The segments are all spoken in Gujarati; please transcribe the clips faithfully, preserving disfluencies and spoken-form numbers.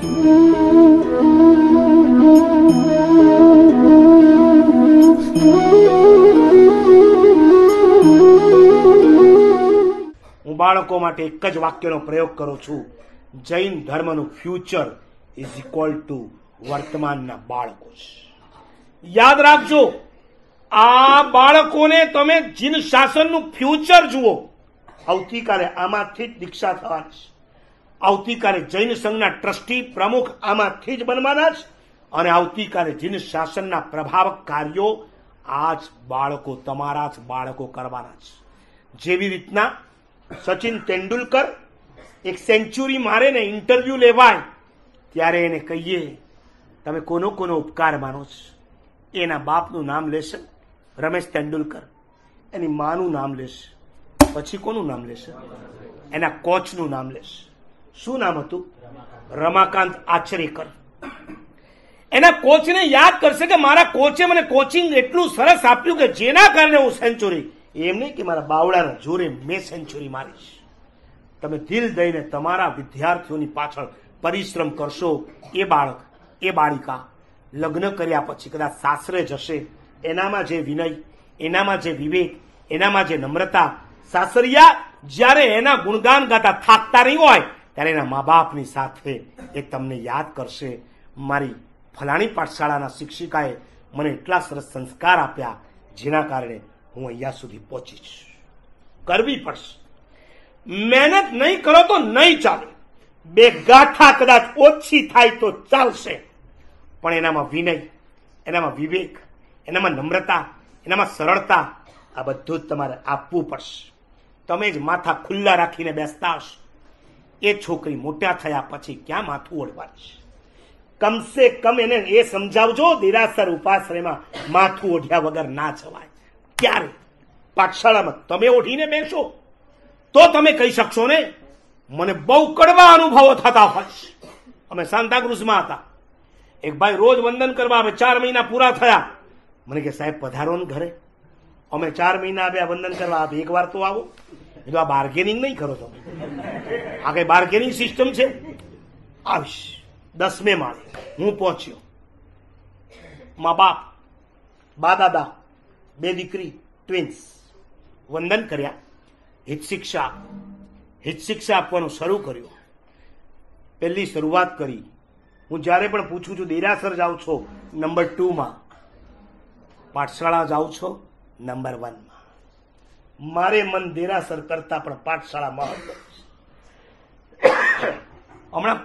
હું બાળકો માટે એક જ વાક્યનો પ્રયોગ કરું છું. જૈન ધર્મનું ફ્યુચર ઇઝ ઇક્વલ ટુ વર્તમાનના બાળકો. યાદ રાખજો, આ બાળકોને તમે જીન શાસનનું ફ્યુચર જુઓ. આવતીકાલે આમાંથી જ દીક્ષા થવાની છે. આવતીકાલે જૈન સંઘના ટ્રસ્ટી પ્રમુખ આમાંથી જ બનવાના છે. અને આવતીકાલે જીન શાસનના પ્રભાવક કાર્યો આ જ બાળકો, તમારા જ બાળકો કરવાના છે. જેવી રીતના સચિન તેંડુલકર એક સેન્ચુરી મારે ને ઇન્ટરવ્યુ લેવાય ત્યારે એને કહીએ તમે કોનો કોનો ઉપકાર માનો છો. એના બાપનું નામ લેશે રમેશ તેંડુલકર, એની માનું નામ લેશે, પછી કોનું નામ લેશે? એના કોચનું નામ લેશે. શું નામ હતું? રમાકાંત આચરેકર. એના કોચને યાદ કરશે કે મારા કોચે મને કોચિંગ એટલું સરસ આપ્યું કે જેના કારણે હું સેન્ચુરી, એમ નહીં કે મારા બાવડાના જોરે મેં સેન્ચુરી મારીશ. તમે દિલ દઈને તમારા વિદ્યાર્થીઓની પાછળ પરિશ્રમ કરશો. એ બાળક, એ બાળિકા લગ્ન કર્યા પછી કદાચ સાસરે જશે, એનામાં જે વિનય, એનામાં જે વિવેક, એનામાં જે નમ્રતા, સાસરિયા જ્યારે એના ગુણગાન ગાતા થાકતા નહીં હોય ત્યારે એના મા બાપની સાથે એ તમને યાદ કરશે, મારી ફલાણી પાઠશાળાના શિક્ષિકાએ મને એટલા સરસ સંસ્કાર આપ્યા જેના કારણે હું અહીંયા સુધી પહોંચીશ. કરવી પડશે. મહેનત નહીં કરો તો નહીં ચાલે. બે ગાથા કદાચ ઓછી થાય તો ચાલશે, પણ એનામાં વિનય, એનામાં વિવેક, એનામાં નમ્રતા, એનામાં સરળતા, આ બધું જ તમારે આપવું પડશે. તમે જ માથા ખુલ્લા રાખીને બેસતા હશો, એ છોકરી મોટા થયા પછી ક્યાં માથું ઓઢવાની છે? કમસે કમ એને એ સમજાવજો દેરાસર ઉપાશ્રયમાં માથું ઓઢ્યા વગર ના જવાય. ક્યારે? પાઠશાળામાં તમે ઓઢીને બેસો તો તમે કહી શકશો ને. મને બહુ કડવા અનુભવો થતા હોય. અમે સાંતાક્રુઝમાં હતા, એક ભાઈ રોજ વંદન કરવા આવે. ચાર મહિના પૂરા થયા, મને કે સાહેબ પધારો ને ઘરે. અમે ચાર મહિના આવ્યા વંદન કરવા આવે, એક વાર તો આવો. એટલે આ બાર્ગેનિંગ નહીં કરો તમે, આ કઈ બાર્ગેનિંગ સિસ્ટમ છે? આવીશ. દસમે માળે હું પહોંચ્યો. મા બાપ, બા દાદા, બે દીકરી, ટ્વિન્સ. વંદન કર્યા, હિત શિક્ષા હિત શિક્ષા આપવાનું શરૂ કર્યું. પહેલી શરૂઆત કરી. હું જ્યારે પણ પૂછું છું દેરાસર જાઉં છો નંબર ટુ માં, પાઠશાળા જાઉં છો નંબર વન માં. મારે મન દેરાસર કરતા પણ પાઠશાળા મહત્વ. હમણાં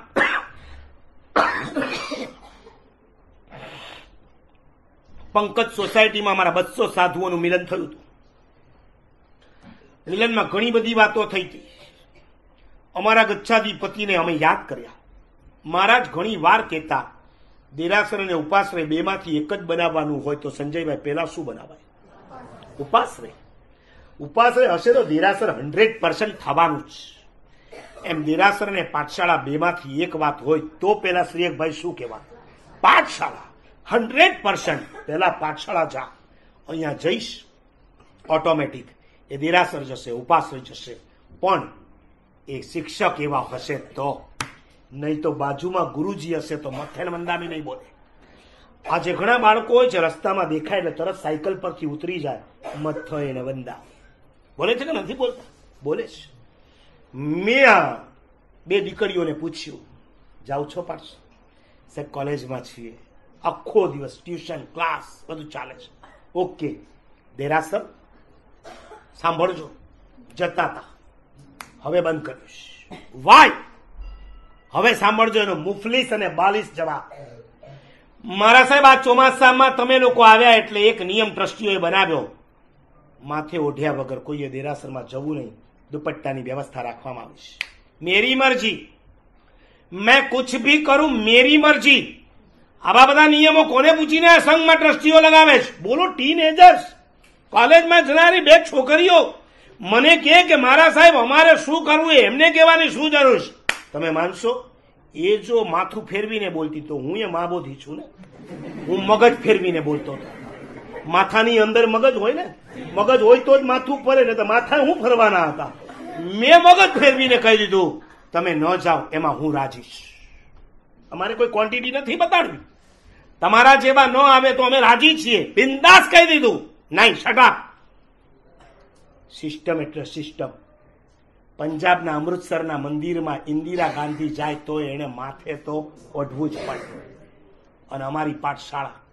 પંકજ સોસાયટીમાં મારા બસો સાધુઓનું મિલન થયું હતું. મિલનમાં ઘણી બધી વાતો થઈ હતી. અમારા ગચ્છાધિપતિને અમે યાદ કર્યા. મહારાજ ઘણી વાર કહેતા દેરાસર અને ઉપાશ્રય બેમાંથી એક જ બનાવવાનું હોય તો સંજયભાઈ પહેલા શું બનાવાય? ઉપાશ્રય. ઉપાશ્રય હશે તો દેરાસર હંડ્રેડ પર્સન્ટ થવાનું જ. એમ દેરાસર અને પાઠશાળા બેમાંથી એક વાત હોય તો પેલા શ્રીયકભાઈ શું કહેવા? પાઠશાળા હંડ્રેડ પર્સન્ટ. પહેલા પાઠશાળા જા, અહીંયા જઈશ ઓટોમેટિક એ દેરાસર જશે, ઉપાશ્રય જશે. પણ એ શિક્ષક એવા હશે તો, નહીં તો બાજુમાં ગુરુજી હશે તો મથેન મંદામી નહીં બોલે. આજે ઘણા બાળકો હોય છે રસ્તામાં દેખાય એટલે તરત સાયકલ પરથી ઉતરી જાય, મથો એને વંદા બોલે છે કે નથી બોલતા? બોલે છે. મેં આ બે દીકરીઓને પૂછ્યું, જાઉં છો પાછો? સાહેબ કોલેજમાં છીએ, આખો દિવસ ટ્યુશન ક્લાસ બધું ચાલે છે. ઓકે, દેરાસર સાંભળજો, જતા હતા, હવે બંધ કર્યું. વાય હવે સાંભળજો એનો મુફલીસ અને બાલિશ જવાબ. મારા સાહેબ આ ચોમાસામાં તમે લોકો આવ્યા એટલે એક નિયમ ટ્રસ્ટીઓએ બનાવ્યો, માથે ઓઢ્યા વગર કોઈએ દેરાસરમાં જવું નહીં, દુપટ્ટાની વ્યવસ્થા રાખવામાં આવી છે. મેરી મરજી, મેં કુછ ભી કરું મેરી મરજી. આવા બધા નિયમો કોને પૂછીને આ સંઘમાં ટ્રસ્ટીઓ લગાવે છે? બોલો, ટીનએજર્સ, કોલેજમાં જનારી બે છોકરીઓ મને કહે કે મારા સાહેબ અમારે શું કરવું એમને કહેવાની શું જરૂર છે? તમે માનશો એ જો માથું ફેરવીને બોલતી તો હું એ માબોધી છું ને. હું મગજ ફેરવીને બોલતો હતો. માથાની અંદર મગજ હોય ને, મગજ હોય તો જ માથું ફરે ને, તો માથા હું ફરવાના હતા. મેં મગજ ફેરવીને કહી દીધું તમે ન જાઓ, એમાં હું રાજી છું. અમારે કોઈ ક્વોન્ટિટી નથી બતાડવી. તમારા જેવા ન આવે તો અમે રાજી છીએ. બિંદાસ કહી દીધું, નહીં શટ. સિસ્ટમ એટલે સિસ્ટમ. પંજાબના અમૃતસરના મંદિરમાં ઇન્દિરા ગાંધી જાય તો એને માથે તો ઓઢવું જ પડે. અને અમારી પાઠશાળા